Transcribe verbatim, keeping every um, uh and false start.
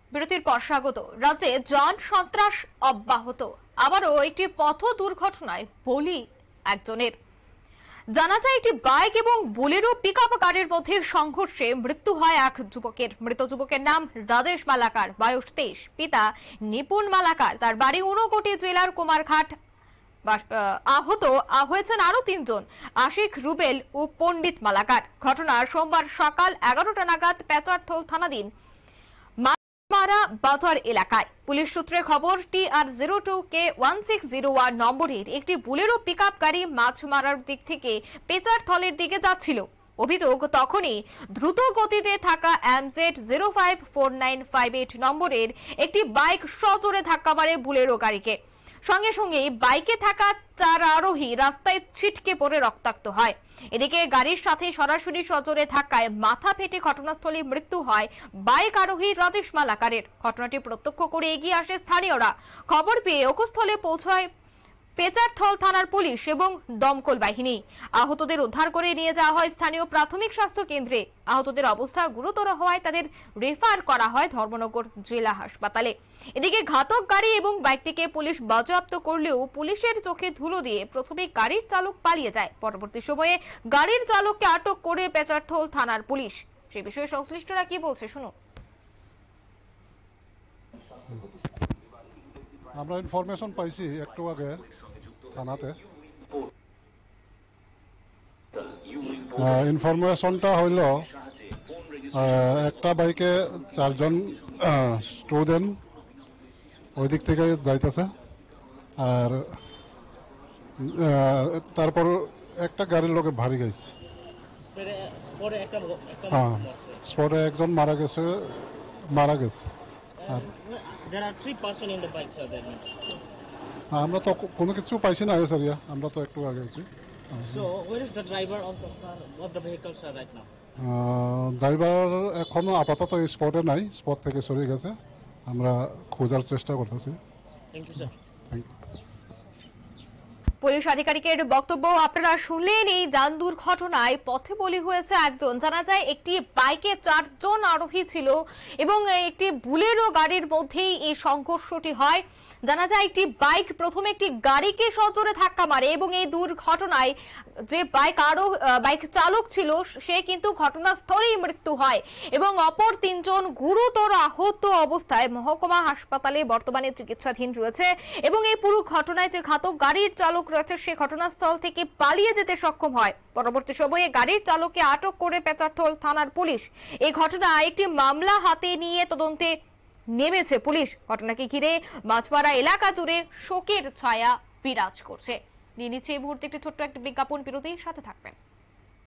বিরতির পর স্বাগত। রাজ্যে যান সন্ত্রাস অব্যাহত, আবারও একটি পথ দুর্ঘটনায় বলি একজনের। জানা যায় একটি বাইক এবং বোলেরো পিকআপ গাড়ির মধ্যে সংঘর্ষে মৃত্যু হয় এক যুবকের। মৃত যুবকের নাম রাজেশ মালাকার, বয়স তেইশ, পিতা নিপুণ মালাকার, তার বাড়ি ঊনকোটি জেলার কুমারঘাট। আহত হয়েছেন আরো তিনজন, আশিক, রুবেল ও পণ্ডিত মালাকার। ঘটনা সোমবার সকাল এগারোটা নাগাদ পেচারথল থানাধীন মারা বাজার এলাকায়। পুলিশ সূত্রে খবর, T R zero two K one six zero one নম্বরের একটি বুলেরো পিকআপ গাড়ি মাছ মারার দিক থেকে পেচারথলের দিকে যাচ্ছিল। অভিযোগ, তখনই দ্রুত গতিতে থাকা MZ zero five four nine five eight নম্বরের একটি বাইক সজোরে ধাক্কা মারে বুলেরো গাড়িকে। সঙ্গে সঙ্গে বাইকে থাকা চার আরোহী রাস্তায় ছিটকে পড়ে রক্তাক্ত হয়। এদিকে গাড়ির সাথে সরাসরি সজোরে ধাক্কায় মাথা ফেটে ঘটনাস্থলে মৃত্যু হয় বাইক আরোহী রাজেশ মালাকারের। ঘটনাটি প্রত্যক্ষ করে এগিয়ে আসে স্থানীয়রা। খবর পেয়ে ওকস্থলে পৌঁছায় পেচারথল থানার পুলিশ এবং দমকল বাহিনী। আহতদের উদ্ধার করে নিয়ে যাওয়া হয় স্থানীয় প্রাথমিক স্বাস্থ্য কেন্দ্রে। আহতদের অবস্থা গুরুতর হওয়ায় তাদের রেফার করা হয় ধর্মনগর জেলা হাসপাতালে। এদিকে ঘাতক গাড়ি এবং বাইকটিকে পুলিশ বাজেয়াপ্ত করলেও পুলিশের চোখে ধুলো দিয়ে প্রথমে গাড়ির চালক পালিয়ে যায়। পরবর্তী সময়ে গাড়ির চালককে আটক করে পেচারথল থানার পুলিশ। সে বিষয়ে সংশ্লিষ্টরা কি বলছে শুনুন। আমরা ইনফরমেশন পাইছি একটু আগে থানাতে। ইনফরমেশনটা হইল একটা বাইকে চারজন স্টুডেন্ট ওই দিক থেকে যাইতেছে, আর তারপর একটা গাড়ির লোকে ভারী গেছে। হ্যাঁ, স্পটে একজন মারা গেছে মারা গেছে আর আমরা তো কোনো কিছু পাইছি না স্যার, আমরা তো একটু আগে আছি। ড্রাইভার এখনো আপাতত এই স্পটে নাই, স্পট থেকে সরে গেছে, আমরা খোঁজার চেষ্টা করতেছি। পুলিশ আধিকারিকের বক্তব্য আপনারা শুনলেন। এই যান দুর্ঘটনায় পথে বলি হয়েছে একজন। জানা যায় একটি বাইকে চারজন আরোহী ছিল এবং একটি বুলেরো গাড়ির মধ্যেই এই সংঘর্ষটি হয়। জানা যায় একটি বাইক প্রথমে একটি গাড়িকে সজোরে ধাক্কা মারে এবং এই দুর্ঘটনায় যে বাইক আরো বাইক চালক ছিল সে কিন্তু ঘটনাস্থলেই মৃত্যু হয় এবং অপর তিনজন গুরুতর আহত অবস্থায় মহকুমা হাসপাতালে বর্তমানে চিকিৎসাধীন রয়েছে। এবং এই পুরো ঘটনায় যে ঘাতক গাড়ির চালক রয়েছে সে ঘটনাস্থল থেকে পালিয়ে যেতে সক্ষম হয়। পরবর্তী সময়ে গাড়ির চালককে আটক করে পেচারথল থানার পুলিশ। এই ঘটনায় একটি মামলা হাতে নিয়ে তদন্তে নেমেছে পুলিশ। ঘটনাকে ঘিরে মাছপাড়া এলাকা জুড়ে শোকের ছায়া বিরাজ করছে। নিয়ে নিচ্ছে এই মুহূর্তে একটি ছোট্ট একটি বিজ্ঞাপন বিরতির সাথে থাকবেন।